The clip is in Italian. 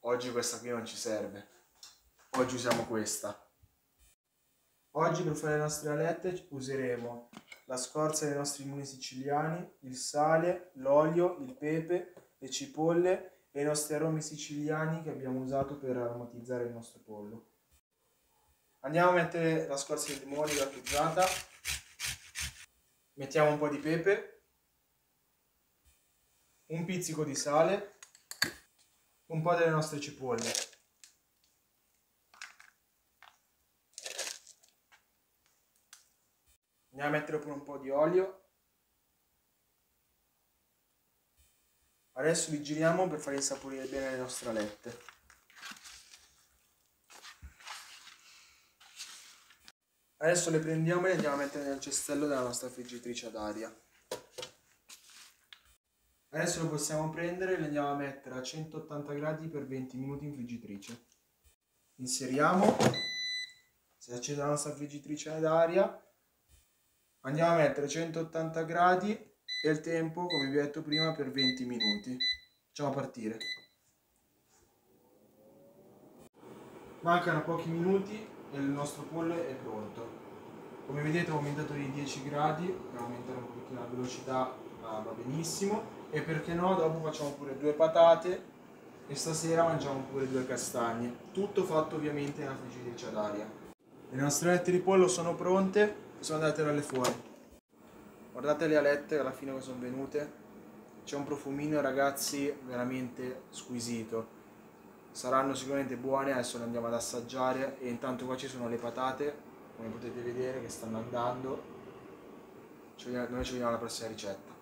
Oggi questa qui non ci serve. Oggi usiamo questa. Oggi per fare le nostre alette useremo la scorza dei nostri limoni siciliani, il sale, l'olio, il pepe, le cipolle e i nostri aromi siciliani che abbiamo usato per aromatizzare il nostro pollo. Andiamo a mettere la scorza di limone grattugiata, mettiamo un po' di pepe, un pizzico di sale, un po' delle nostre cipolle. Andiamo a mettere pure un po' di olio. Adesso li giriamo per far insaporire bene le nostre alette. Adesso le prendiamo e le andiamo a mettere nel cestello della nostra friggitrice ad aria. Adesso lo possiamo prendere e le andiamo a mettere a 180 gradi per 20 minuti in friggitrice. Inseriamo, si accende la nostra friggitrice ad aria, andiamo a mettere 180 gradi e il tempo, come vi ho detto prima, per 20 minuti. Facciamo partire. Mancano pochi minuti e il nostro pollo è pronto. Come vedete ho aumentato di 10 gradi, per aumentare un pochettino la velocità va benissimo. E perché no, dopo facciamo pure 2 patate e stasera mangiamo pure 2 castagne. Tutto fatto ovviamente nella friggitrice ad aria. Le nostre alette di pollo sono pronte, sono andate dalle fuori. Guardate le alette alla fine che sono venute. C'è un profumino, ragazzi, veramente squisito. Saranno sicuramente buone, adesso le andiamo ad assaggiare e intanto qua ci sono le patate, come potete vedere, che stanno andando. Noi ci vediamo alla prossima ricetta.